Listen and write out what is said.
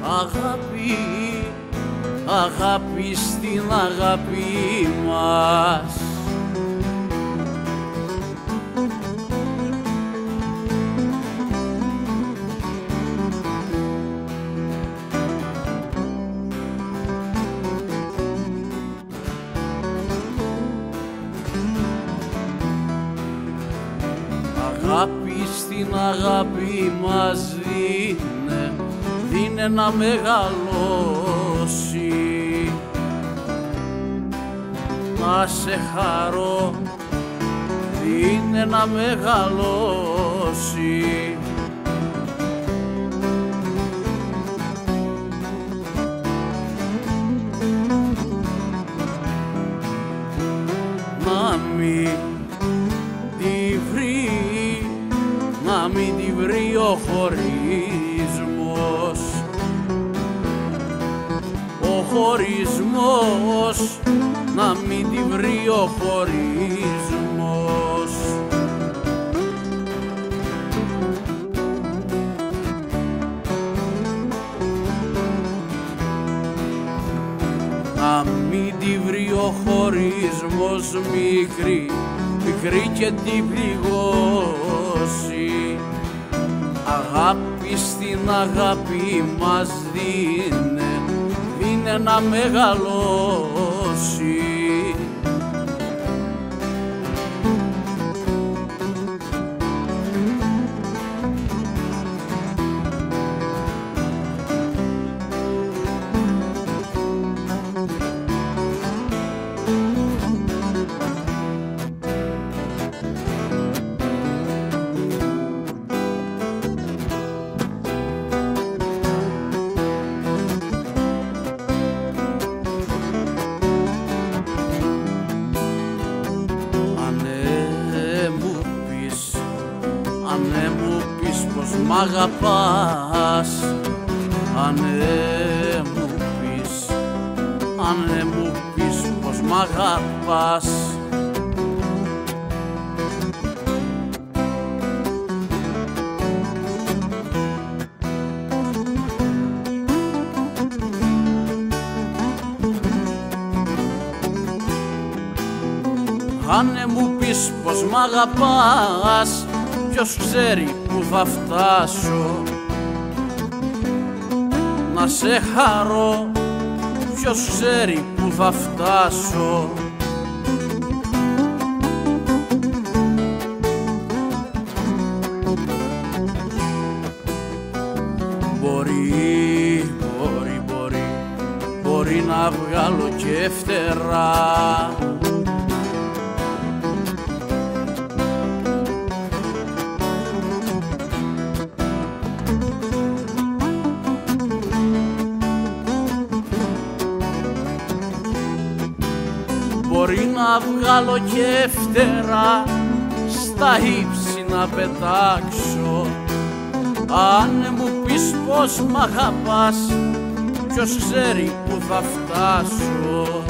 Αγάπη, αγάπη στην αγάπη μας. Αγάπη στην αγάπη μας δίνε να μεγαλώσει, να σε χαρώ, δίνε να μεγαλώσει. Να μην τη βρει, να μην τη βρει ο χωρισμός, ο χωρισμός, να μην τη βρει ο χωρισμός. Να μην τη βρει ο χωρισμός μικρή, μικρή και την πληγώσει. Αγάπη στην αγάπη μας δίνε να μεγαλώσει. Αν μου πεις πως μ' αγαπάς, αν μου πεις πως μ' αγαπάς, αν μου πεις πως μ' αγαπάς, ποιος ξέρει που θα φτάσω να σε χαρώ, ποιος ξέρει που θα φτάσω. Μπορεί να βγάλω και φτερά, μπορεί να βγάλω και φτερά, στα ύψη να πετάξω. Αν μου πεις πως μ' αγαπάς, ποιος ξέρει που θα φτάσω.